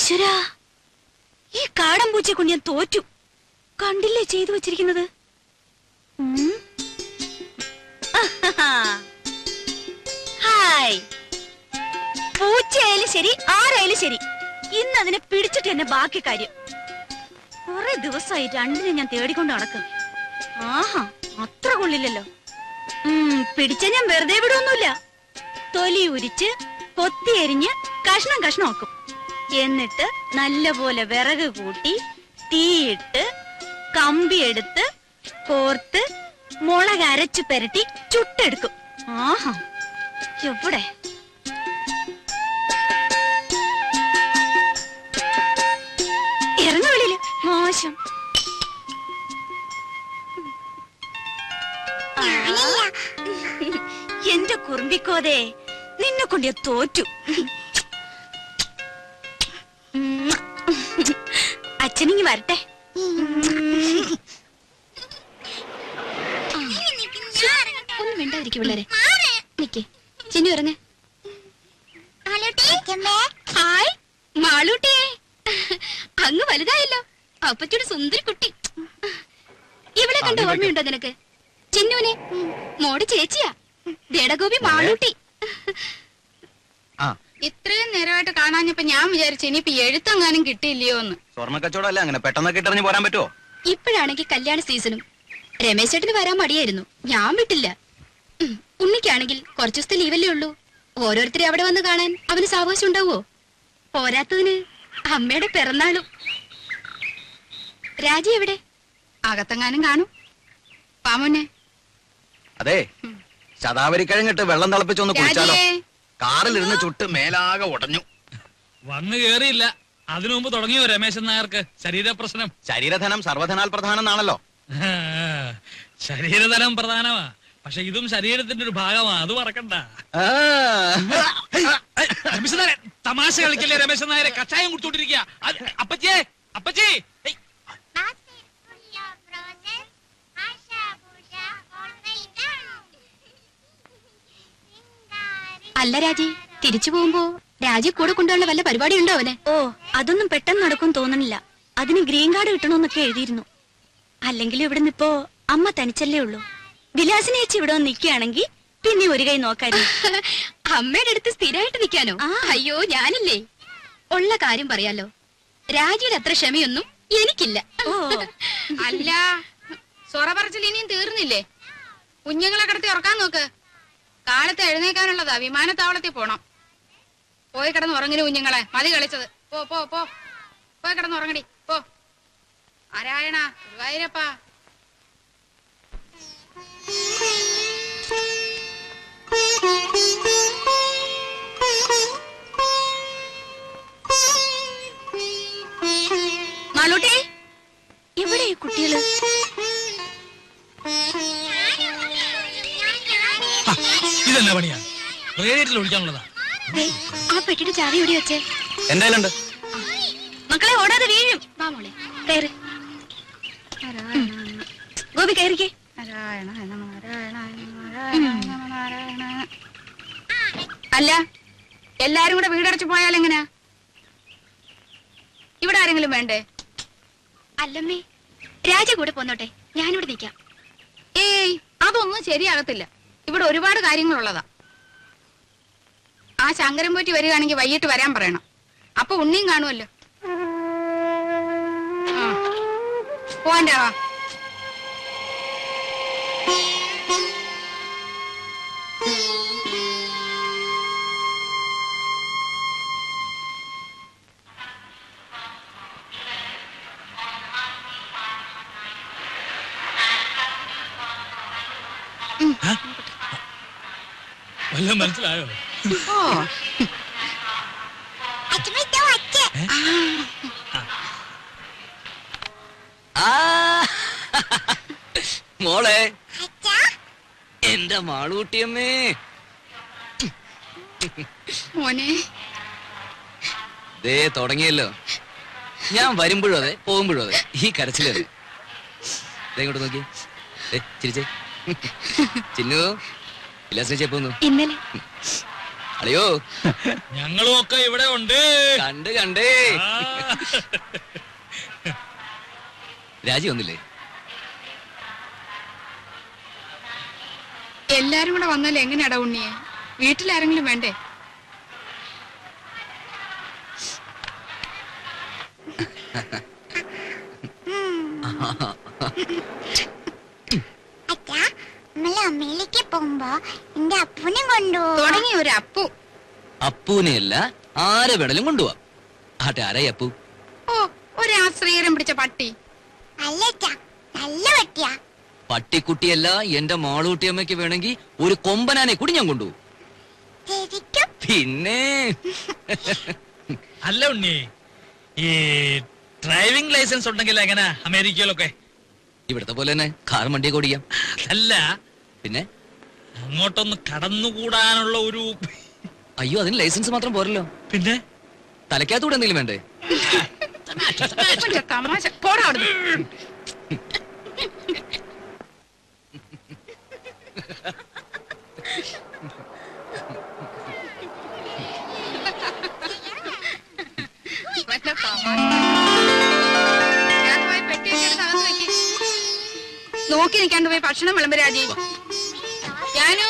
ഈശ്വരാ, ഈ കാടൻ പൂച്ചയെ കൊണ്ട് ഞാൻ തോറ്റു. കണ്ടില്ലേ ചെയ്തു വെച്ചിരിക്കുന്നത്? ഹായ്. പൂച്ചയായാലും ശരി, ആരായാലും ശരി, ഇന്ന് അതിനെ പിടിച്ചിട്ട് തന്നെ ബാക്കി കാര്യം. കുറെ ദിവസമായി രണ്ടിനെ ഞാൻ തേടിക്കൊണ്ട് നടക്കും. ആഹാ, അത്ര കൊള്ളില്ലല്ലോ. പിടിച്ച ഞാൻ വെറുതെ വിടൊന്നുമില്ല. തൊലി ഉരിച്ച് കൊത്തി എരിഞ്ഞ് കഷ്ണം കഷ്ണമാക്കും. എന്നിട്ട് നല്ലപോലെ വിറക് കൂട്ടി തീയിട്ട് കമ്പിയെടുത്ത് കോർത്ത് മുളക് അരച്ചു പെരട്ടി ചുട്ടെടുക്കും. ആഹാ, എവിടെ ഇറങ്ങ വെളിയില്. മോശം. എന്റെ കുറുമ്പിക്കോതേ, നിന്നെ കൊണ്ട് ഞാൻ തോറ്റു. അച്ഛനിങ്ങി വരട്ടെ. ഒന്നും വേണ്ടായിരിക്കും പിള്ളേരെ. നിക്കേ ചിന്നു ഇറങ്ങ. ഹായ് മാളൂട്ടിയെ, അങ്ങ് വലുതായല്ലോ. അപ്പച്ചോട് സുന്ദരി കുട്ടി. ഇവിടെ കണ്ട ഓർമ്മയുണ്ടോ നിനക്ക്? ചിന്നുവിനെ മോടെ ചേച്ചിയാ, ദേടഗോപി മാളൂട്ടി. ഇത്രയും നേരമായിട്ട് കാണാഞ്ഞപ്പോ ഞാൻ വിചാരിച്ചു ഇനിയിപ്പോ എഴുത്തെങ്ങാനും കിട്ടിയില്ലയോ എന്ന്. സ്വർണ്ണ കച്ചവടം അങ്ങനെ പെട്ടെന്നൊക്കെ ഇട്ടറിഞ്ഞ് പോരാൻ പറ്റുമോ? ഇപ്പോഴാണെങ്കിൽ കല്യാണ സീസണും. രമേശ് ചേട്ടന് വരാൻ മടിയായിരുന്നു, ഞാൻ വിട്ടില്ല. ഉണ്ണിക്കാണെങ്കിൽ കുറച്ചു ദിവസത്തെ ലീവല്ലേ ഉള്ളൂ. ഓരോരുത്തരെ അവിടെ വന്ന് കാണാൻ അവന് സാവകാശം ഉണ്ടാവോ? പോരാത്തതിന് അമ്മയുടെ പിറന്നാളും. രാജി എവിടെ? അകത്തെങ്ങാനും കാണും. പാമോനെ. അതെ, ശതാവരി കഴിഞ്ഞിട്ട് വെള്ളം തിളപ്പിച്ചൊന്ന് കുടിച്ചാലോ? കാറിലിരുന്ന് ചുട്ട് മേലാകെ ഉടഞ്ഞു. വന്നു കേറിയില്ല, അതിനു മുമ്പ് തുടങ്ങിയോ രമേശൻ നായർക്ക് ശരീരപ്രശ്നം? ശരീരധനം സർവധനാൽ പ്രധാനം എന്നാണല്ലോ. ശരീരധനം പ്രധാനമാ, പക്ഷെ ഇതും ശരീരത്തിന്റെ ഒരു ഭാഗമാ, അത് മറക്കണ്ട. രമേശൻ നായരെ തമാശ കളിക്കല്ലേ? രമേശൻ നായരെ കഷായം കുടിച്ചോണ്ടിരിക്കുക. അപ്പച്ചേ, അപ്പച്ചേ. അല്ല രാജി, തിരിച്ചു പോകുമ്പോ രാജി കൂടെ കൊണ്ടുള്ള വല്ല പരിപാടി ഉണ്ടോ അവന്? ഓ, അതൊന്നും പെട്ടെന്ന് നടക്കും തോന്നണില്ല. അതിന് ഗ്രീൻ കാർഡ് കിട്ടണമെന്നൊക്കെ എഴുതിയിരുന്നു. അല്ലെങ്കിൽ ഇവിടുന്ന് ഇപ്പോ അമ്മ തനിച്ചല്ലേ ഉള്ളൂ. വിലാസിനെ ചേച്ചി ഇവിടെ വന്ന് നിൽക്കുകയാണെങ്കിൽ പിന്നെ ഒരു കൈ നോക്കായിരുന്നു. അമ്മയുടെ അടുത്ത് സ്ഥിരമായിട്ട് നിൽക്കാനോ? അയ്യോ, ഞാനില്ലേ. ഉള്ള കാര്യം പറയാലോ, രാജിയുടെ അത്ര ക്ഷമയൊന്നും എനിക്കില്ല. ഓ അല്ല, സൊറ പറച്ചിൽ ഇനിയും തീർന്നില്ലേ? കുഞ്ഞുങ്ങളെ കിടത്തി ഉറക്കാൻ നോക്ക്. കാലത്ത് എഴുന്നേക്കാനുള്ളതാ, വിമാനത്താവളത്തിൽ പോണം. പോയി കിടന്ന് ഉറങ്ങിന് കുഞ്ഞുങ്ങളെ, മതി കളിച്ചത്. പോ പോ പോ, പോയി കിടന്ന് ഉറങ്ങടി പോ. നാരായണ ഗുരുവായൂരപ്പാ. മാളൂട്ടി, എവിടെ ഈ കുട്ടികള്? ഇതെന്നാ പണിയാ? റേഡിയേറ്ററിൽ ഒഴിക്കാനുള്ളതാ. ആ പെട്ടിയുടെ ചാവി എവിടെ വെച്ചേ? എന്തായാലും മക്കളെ ഓടാതെ വീഴും. വാ മോളെ, കയറി. ഗോപി കയറിക്കേ. അല്ല, എല്ലാരും കൂടെ വീടടച്ചു പോയാൽ എങ്ങനെയാ? ഇവിടെ ആരെങ്കിലും വേണ്ടേ? അല്ലമ്മേ, രാജ കൂടെ പോന്നോട്ടെ, ഞാനിവിടെ നിൽക്കാം. ഏയ്, അതൊന്നും ശരിയാകത്തില്ല. ഇവിടെ ഒരുപാട് കാര്യങ്ങളുള്ളതാ. ആ ശങ്കരൻ പോറ്റി വരികയാണെങ്കിൽ വൈകിട്ട് വരാൻ പറയണം. അപ്പൊ ഉണ്ണിയും കാണുമല്ലോ. പോവാൻ്റെ വാ. വല്ലതും മനസ്സിലായോ? മോളെ, എന്റെ മാളൂട്ടിയമ്മേ. മോനെ, ദേ തുടങ്ങിയല്ലോ. ഞാൻ വരുമ്പോഴും അതെ, പോകുമ്പോഴും അതെ, ഈ കരച്ചിലത്. ഇങ്ങോട്ട് നോക്കി, ചിരിച്ചേ. ചിന്നു വിലാസിനെ പോന്നു. ഇന്നലെ അളിയോ ഞങ്ങളും ഒക്കെ ഇവിടെ ഉണ്ട്. കണ്ടേ രാജി വന്നില്ലേ? എല്ലാരും കൂടെ വന്നാൽ എങ്ങനെയാടാ ഉണ്ണിയെ? വീട്ടിലാരെങ്കിലും വേണ്ടേ? അമ്മയിലേക്ക് പോകുമ്പോ എന്റെ അപ്പൂനെ കൊണ്ടുപോകും. തുടങ്ങി ഒരു അപ്പു. അപ്പൂനെയല്ല ആരെ വേണേലും കൊണ്ടുപോവാം. ആട്ടെ ആരായി അപ്പു? ഓ, ഒരു ആശ്രയരം പിടിച്ച പട്ടി. അല്ല നല്ല പട്ടിയാ. പട്ടിക്കുട്ടിയല്ല, എന്റെ മാളൂട്ടിയമ്മയ്ക്ക് വേണമെങ്കിൽ ഒരു കൊമ്പനാനെ കൂടി ഞാൻ കൊണ്ടുപോകും. ശരിക്കും? പിന്നെ അല്ല ഉണ്ണി, ഈ ഡ്രൈവിംഗ് ലൈസൻസ് ഉണ്ടെങ്കിൽ എങ്ങനെ അമേരിക്കയിലൊക്കെ? ഇവിടത്തെ പോലെ തന്നെ കാർ വണ്ടിയൊക്കെ ഓടിക്കാം. അല്ല, പിന്നെ അങ്ങോട്ടൊന്ന് കടന്നുകൂടാനുള്ള ഒരു... അയ്യോ, അതിന് ലൈസൻസ് മാത്രം പോരല്ലോ. പിന്നെ തലയ്ക്കകത്തൂടെ എന്തെങ്കിലും വേണ്ടേ? തമാശ. പോടാ അവിടുന്ന്. നോക്കി നിൽക്കാണ്ട് പോയി ഭക്ഷണം വിളമ്പരാജി. ഞാനോ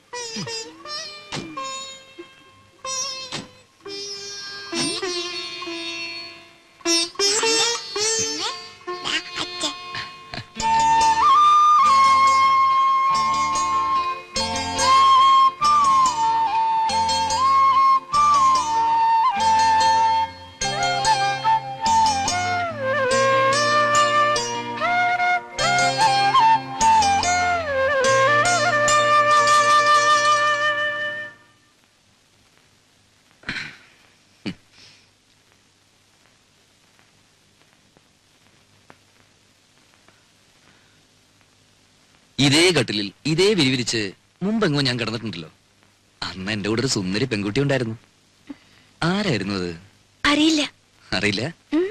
ഇതേ കട്ടിലിൽ ഇതേ വിരിവിരിച്ച് മുമ്പെങ്ങോ ഞാൻ കിടന്നിട്ടുണ്ടല്ലോ. അന്ന് എന്റെ കൂടെ ഒരു സുന്ദരി പെൺകുട്ടി ഉണ്ടായിരുന്നു. ആരായിരുന്നു അത്? അറിയില്ല. അറിയില്ല?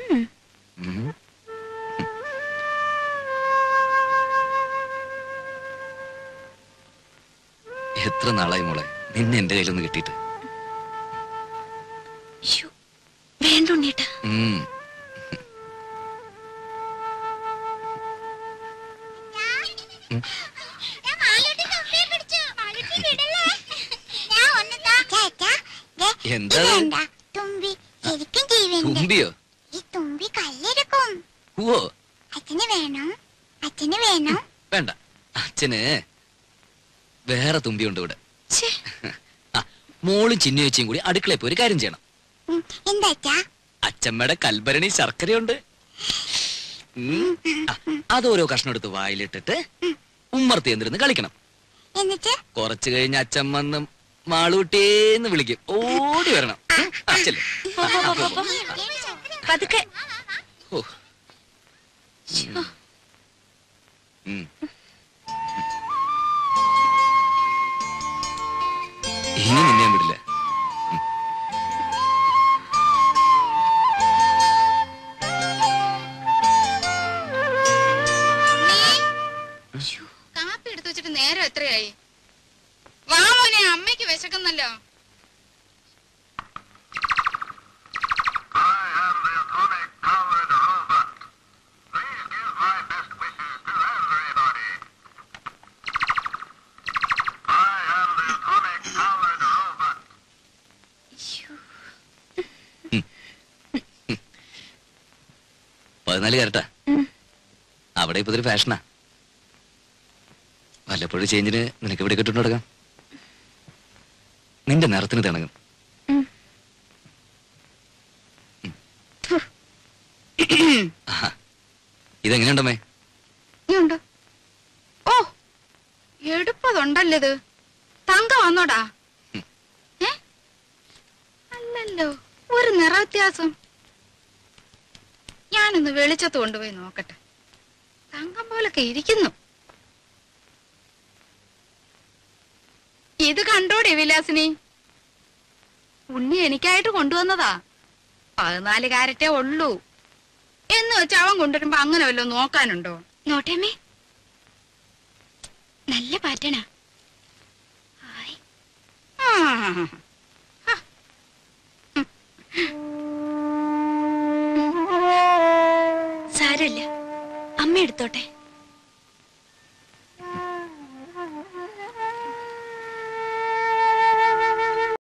എത്ര നാളായി മോളെ നിന്നെ എന്റെ കയ്യിലൊന്ന് കിട്ടിയിട്ട്. വേണ്ട ഉണ്ണീട്ടാ. എന്താ തുമ്പി ശരിക്കും ജീവനുണ്ട്. തുമ്പിയോ? ഈ തുമ്പി കല്ലെടുക്കും. ഓ, അച്ഛന് വേണം, അച്ഛന് വേണം. വേണ്ട, അച്ഛന് വേറെ തുമ്പിയുണ്ട് ഇവിടെ. മോളും ചിന്നു ചേച്ചിയും കൂടി അടുക്കളയിൽ പോയി ഒരു കാര്യം ചെയ്യണം. എന്താ അച്ഛാ? അച്ഛമ്മയുടെ കൽഭരണി ശർക്കരയുണ്ട്. അതോരോ കഷ്ണം എടുത്ത് വായിലിട്ടിട്ട് ഉമ്മർത്തി എന്തിരുന്ന് കളിക്കണം. എന്നിട്ട് കുറച്ചു കഴിഞ്ഞ് അച്ഛമ്മന്ന് മാളൂട്ടിന്ന് വിളിക്കും. ഓടി വരണം. അച്ഛല്ലേ പതുക്കെ. ഓ ഇനി നിന്നെ ഞാൻ വിടില്ല. കാപ്പി എടുത്തു വെച്ചിട്ട് നേരം എത്രയായി? വാ മോനെ, അമ്മയ്ക്ക് വിശക്കുന്നല്ലോ. കരട്ടാ അവിടെ ഇപ്പൊ ഇതൊരു ഫാഷനാ. വല്ലപ്പോഴും ചേഞ്ചിന് നിനക്ക് ഇവിടെ കിട്ടുന്നു തുടങ്ങാം. നിന്റെ നിറത്തിന് തിണങ്ങും. ഇതെങ്ങനെയുണ്ടമ്മേ? ഓ, എടുപ്പതുണ്ടല്ലോ ഇത്. തങ്ക വന്നോടാ? അല്ലല്ലോ, ഒരു നിറ വ്യത്യാസം. ഞാനൊന്ന് വെളിച്ചത്ത് കൊണ്ടുപോയി നോക്കട്ടെ. തങ്കം പോലൊക്കെ ഇരിക്കുന്നു. ഇത് കണ്ടോടെ വിലാസിനി? ഉണ്ണി എനിക്കായിട്ട് കൊണ്ടുവന്നതാ. 14 കാരറ്റേ ഉള്ളൂ എന്ന് വെച്ച് അവൻ കൊണ്ടുവരുമ്പോ അങ്ങനെ വല്ലോ നോക്കാനുണ്ടോ? നോട്ടേമേ, നല്ല പാറ്റണ. സാരമില്ല, അമ്മ എടുത്തോട്ടെ.